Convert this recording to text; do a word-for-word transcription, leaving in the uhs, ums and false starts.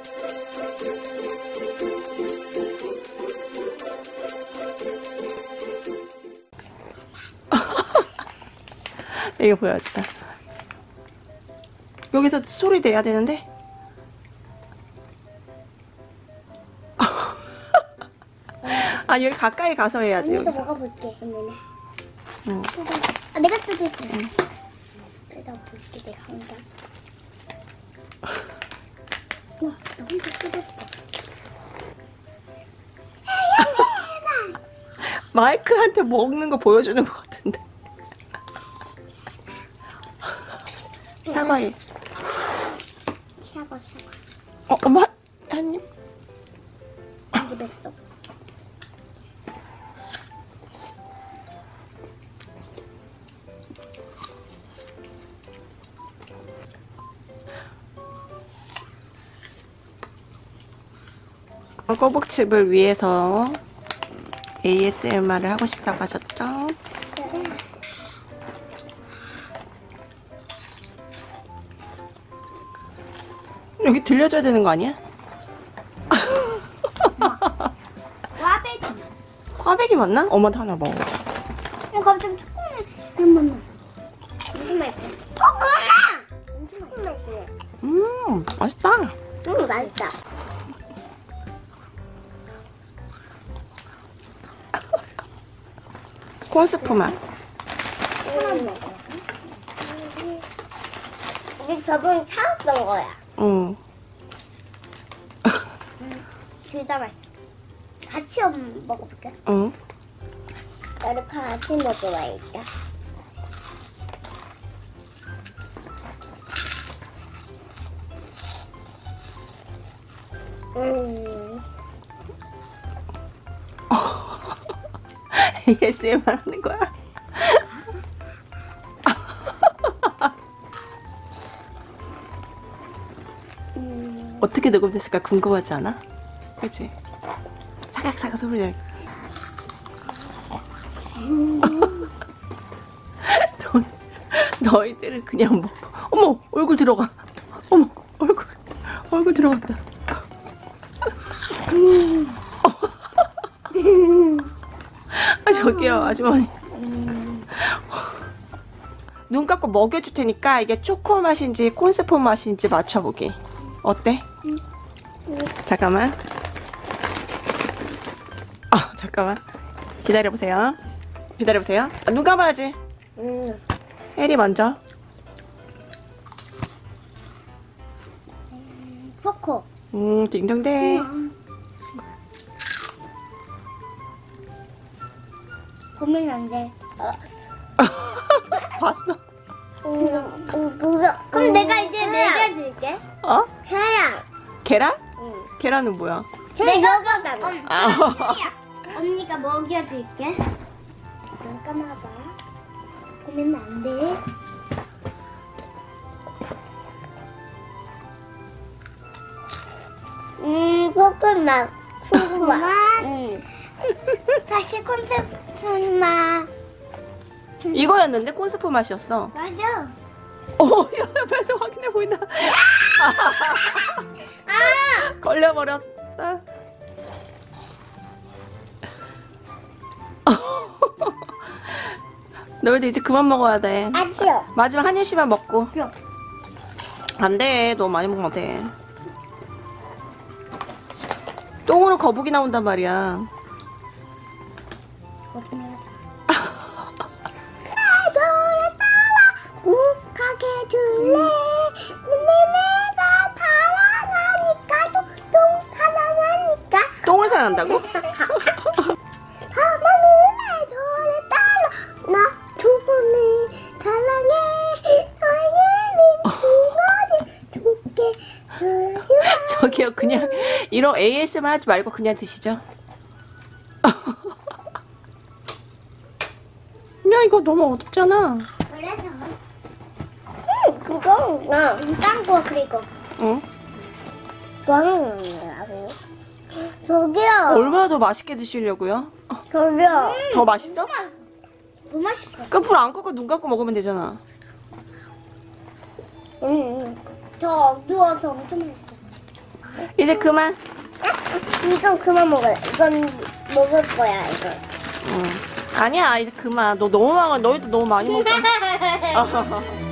이거 보여주다. 여기서 소리 내야 되는데. 아, 여기 가까이 가서 해야지. 언니도 여기서. 먹어볼게. 언니는. 응. 아, 내가 뜯을게. 응. 내가 볼게. 내가 한다. 와, 나 혼자 뜯었어. 마이크한테 먹는 거 보여주는 것 같은데. 사과해. 사과, 사과. 어, 엄마 한 입. 집했어. 꼬북칩을 위해서 에이에스엠알을 하고 싶다고 하셨죠? 네. 여기 들려줘야 되는 거 아니야? 꽈배기. 꽈배기 맞나? 엄마도 하나 먹어보자. 어, 갑자기 초콜릿. 엄마. 무슨 맛이야? 어, 엄마! 무슨 맛이야? 음, 맛있다. 응, 맛있다. 콘스프 맛. 하나 먹어. 이게 저번에 사왔던 거야. 응. 둘다 맛있어. 같이 한- 먹어볼게. 응. 나도 같이 먹어봐야겠다. 음. 에이에스엠알 하는 거야? 음. 어떻게 녹음됐을까 궁금하지 않아? 그치? 사각사각 소리 날. 너, 너희들은 그냥 먹어. 어머, 얼굴 들어가. 어머, 얼굴, 얼굴 들어갔다. 아, 저기요, 아주머니. 눈 감고 먹여줄 테니까 이게 초코 맛인지 콘스프 맛인지 맞춰보기. 어때? 잠깐만. 아, 잠깐만. 기다려보세요. 기다려보세요. 아, 눈 감아야지. 음. 혜리 먼저. 초코. 음, 딩동댕. 보면 안 돼. 어. 봤어? 음, 음, 무서. 그럼 내가 이제 먹여줄게. 어? 계란. 계란? 응. 계란은 뭐야? 내가 먹었다. 아. 언니가 먹여줄게. 눈 감아봐. 보면 안 돼. 음, 코코넛. 코코넛. 응. 다시 콘셉트 맛. 이거였는데 콘스프 맛이었어. 맞아. 어, 야, 옆에서 확인해 보인다. 아! 걸려버렸다. 너희들 이제 그만 먹어야 돼. 아치요. 마지막 한 입씩만 먹고. 줘. 안 돼. 너무 많이 먹으면 안 돼. 똥으로 거북이 나온단 말이야. 너를 따라 욱하게 해줄래. 근데 내가 사랑하니까 똥 사랑하니까 똥을 사랑한다고? 하나는 너를 따라 나 두번을 사랑해. 당연히 두 번이 줄게. 저기요, 그냥 이런 에이에스엠알 하지 말고 그냥 드시죠. 야, 이거 너무 어둡잖아. 그래서 응, 그거 딴거 그리고 응? 그거는 뭐라고? 저기요. 얼마나 더 맛있게 드시려고요? 저기요. 더 맛있어? 더 맛있어. 그럼 불 안 끄고 눈 감고 먹으면 되잖아. 응, 응. 더 어두워서 엄청 맛있어. 이제 그만. 이건 그만 먹어. 이건 먹을 거야, 이거. 응. 아니야, 이제 그만. 너 너무 많아. 너희도 너무 많이 먹잖아.